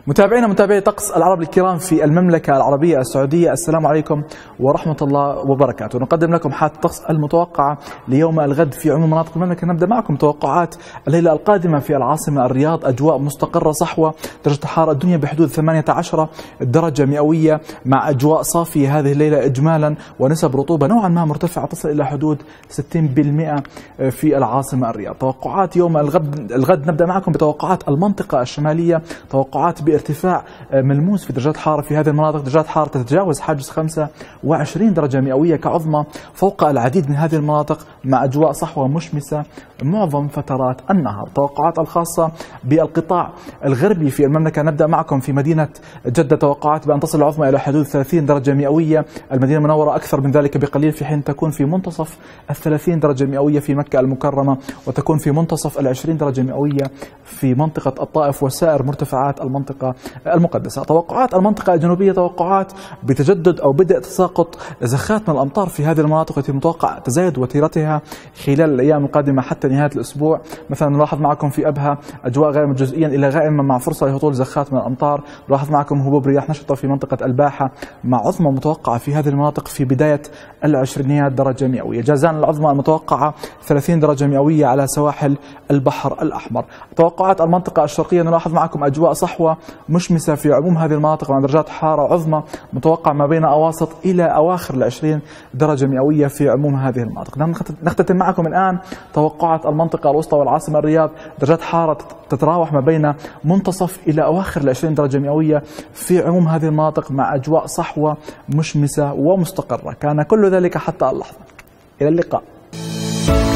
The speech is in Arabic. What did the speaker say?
متابعينا متابعي طقس العرب الكرام في المملكة العربية السعودية، السلام عليكم ورحمة الله وبركاته. نقدم لكم حالة الطقس المتوقعة ليوم الغد في عموم مناطق المملكة. نبدأ معكم توقعات الليلة القادمة في العاصمة الرياض، أجواء مستقرة صحوة، درجة الحرارة الدنيا بحدود 18 درجة مئوية مع أجواء صافية هذه الليلة إجمالا، ونسب رطوبة نوعا ما مرتفعة تصل إلى حدود 60% في العاصمة الرياض. توقعات يوم الغد نبدأ معكم بتوقعات المنطقة الشمالية، توقعات بارتفاع ملموس في درجات الحرارة في هذه المناطق، درجات حرارة تتجاوز حاجز 25 درجة مئوية كعظمى فوق العديد من هذه المناطق مع أجواء صحوة مشمسة معظم فترات النهار. توقعات الخاصة بالقطاع الغربي في المملكة، نبدأ معكم في مدينة جدة، توقعات بأن تصل العظمى إلى حدود 30 درجة مئوية، المدينة المنورة أكثر من ذلك بقليل، في حين تكون في منتصف 30 درجة مئوية في مكة المكرمة، وتكون في منتصف 20 درجة مئوية في منطقة الطائف وسائر مرتفعات المنطقة المقدسة. توقعات المنطقة الجنوبية، توقعات بتجدد أو بدء تساقط زخات من الأمطار في هذه المناطق، التي متوقع تزايد وتيرتها خلال الأيام القادمة حتى نهاية الأسبوع. مثلا نلاحظ معكم في أبها أجواء غائمة جزئيا إلى غائمة مع فرصة لهطول زخات من الأمطار. نلاحظ معكم هبوب رياح نشطة في منطقة الباحة مع عظمى متوقعة في هذه المناطق في بداية العشرينيات درجة مئوية. جازان العظمى المتوقعة 30 درجة مئوية على سواحل البحر الأحمر. توقعات المنطقة الشرقية، نلاحظ معكم أجواء صحوة مشمسة في عموم هذه المناطق مع درجات حرارة عظمى متوقع ما بين أواسط إلى أواخر 20 درجة مئوية في عموم هذه المناطق. نختتم معكم الآن توقعات المنطقة الوسطى والعاصمة الرياض، درجات حرارة تتراوح ما بين منتصف إلى أواخر 20 درجة مئوية في عموم هذه المناطق مع أجواء صحوة مشمسة ومستقرة. كان كل ذلك حتى اللحظة. إلى اللقاء.